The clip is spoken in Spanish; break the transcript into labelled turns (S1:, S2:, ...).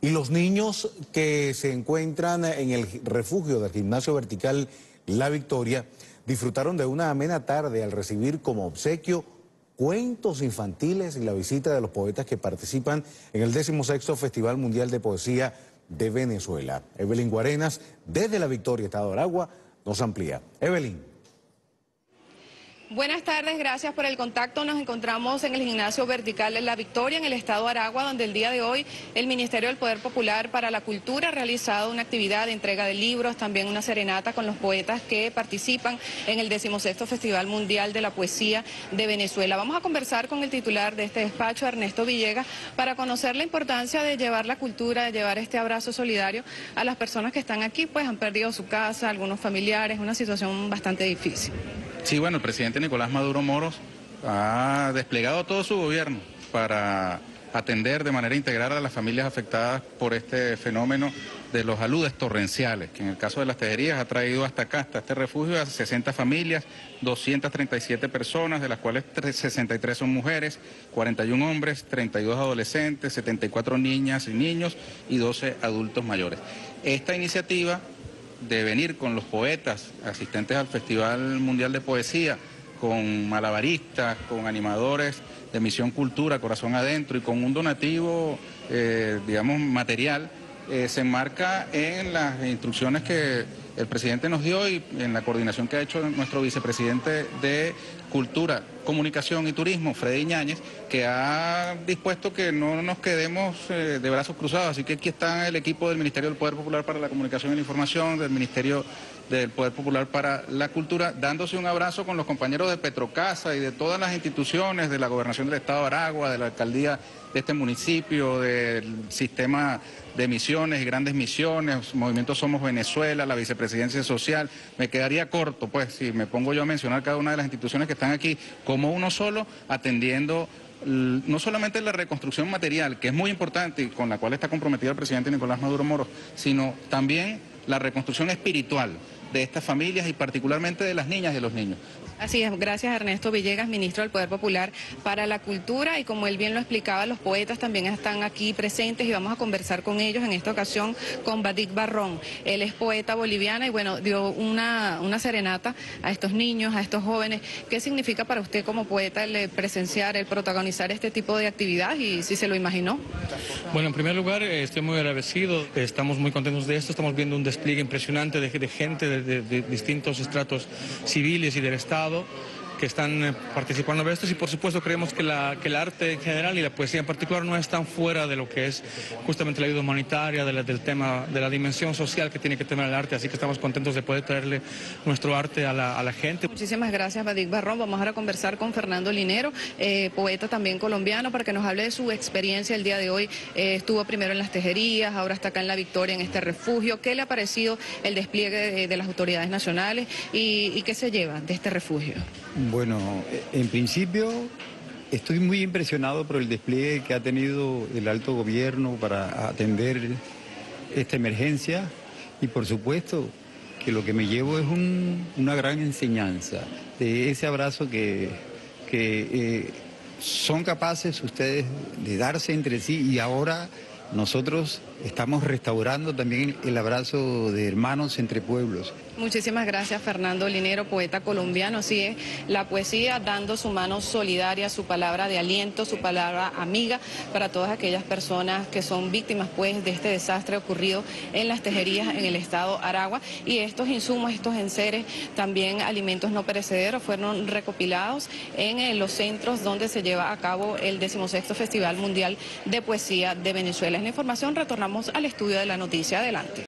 S1: Y los niños que se encuentran en el refugio del Gimnasio Vertical La Victoria disfrutaron de una amena tarde al recibir como obsequio cuentos infantiles y la visita de los poetas que participan en el 16º Festival Mundial de Poesía de Venezuela. Evelyn Guarenas, desde La Victoria, Estado Aragua, nos amplía. Evelyn.
S2: Buenas tardes, gracias por el contacto. Nos encontramos en el Gimnasio Vertical La Victoria, en el estado Aragua, donde el día de hoy el Ministerio del Poder Popular para la Cultura ha realizado una actividad de entrega de libros, también una serenata con los poetas que participan en el 16º Festival Mundial de la Poesía de Venezuela. Vamos a conversar con el titular de este despacho, Ernesto Villegas, para conocer la importancia de llevar la cultura, de llevar este abrazo solidario a las personas que están aquí, pues han perdido su casa, algunos familiares, una situación bastante difícil.
S3: Sí, bueno, el presidente Nicolás Maduro Moros ha desplegado todo su gobierno para atender de manera integral a las familias afectadas por este fenómeno de los aludes torrenciales, que en el caso de las tejerías ha traído hasta acá, hasta este refugio, a 60 familias, 237 personas, de las cuales 63 son mujeres, 41 hombres, 32 adolescentes, 74 niñas y niños y 12 adultos mayores. Esta iniciativa de venir con los poetas asistentes al Festival Mundial de Poesía, con malabaristas, con animadores de Misión Cultura, Corazón Adentro y con un donativo, digamos, material, se enmarca en las instrucciones que el presidente nos dio y en la coordinación que ha hecho nuestro vicepresidente de Cultura, Comunicación y Turismo, Freddy Ñáñez, que ha dispuesto que no nos quedemos de brazos cruzados. Así que aquí está el equipo del Ministerio del Poder Popular para la Comunicación y la Información, del Ministerio del Poder Popular para la Cultura, dándose un abrazo con los compañeros de Petrocasa y de todas las instituciones, de la Gobernación del Estado de Aragua, de la Alcaldía de este municipio, del sistema de misiones y grandes misiones, Movimiento Somos Venezuela, la Vicepresidencia Social. Me quedaría corto, pues, si me pongo yo a mencionar cada una de las instituciones que están aquí como uno solo, atendiendo no solamente la reconstrucción material, que es muy importante y con la cual está comprometido el presidente Nicolás Maduro Moros, sino también la reconstrucción espiritual de estas familias y particularmente de las niñas y de los niños.
S2: Así es, gracias Ernesto Villegas, ministro del Poder Popular para la Cultura, y como él bien lo explicaba, los poetas también están aquí presentes y vamos a conversar con ellos en esta ocasión con Badik Barrón. Él es poeta boliviano y bueno, dio una serenata a estos niños, a estos jóvenes. ¿Qué significa para usted como poeta el presenciar, el protagonizar este tipo de actividad y si se lo imaginó?
S4: Bueno, en primer lugar estoy muy agradecido, estamos muy contentos de esto, estamos viendo un despliegue impresionante de gente de distintos estratos civiles y del Estado que están participando de esto, y por supuesto creemos que el arte en general y la poesía en particular no están fuera de lo que es justamente la ayuda humanitaria, del tema, de la dimensión social que tiene que tener el arte, así que estamos contentos de poder traerle nuestro arte a la gente.
S2: Muchísimas gracias, Badik Barrón. Vamos ahora a conversar con Fernando Linero, poeta también colombiano, para que nos hable de su experiencia el día de hoy. Estuvo primero en las tejerías, ahora está acá en La Victoria, en este refugio. ¿Qué le ha parecido el despliegue de las autoridades nacionales y qué se lleva de este refugio?
S5: Bueno, en principio estoy muy impresionado por el despliegue que ha tenido el alto gobierno para atender esta emergencia y por supuesto que lo que me llevo es una gran enseñanza de ese abrazo que son capaces ustedes de darse entre sí, y ahora nosotros estamos restaurando también el abrazo de hermanos entre pueblos.
S2: Muchísimas gracias, Fernando Linero, poeta colombiano. Así es, la poesía dando su mano solidaria, su palabra de aliento, su palabra amiga para todas aquellas personas que son víctimas pues de este desastre ocurrido en las tejerías en el estado Aragua. Y estos insumos, estos enseres, también alimentos no perecederos, fueron recopilados en los centros donde se lleva a cabo el 16º Festival Mundial de Poesía de Venezuela. Es la información, retornamos al estudio de la noticia. Adelante.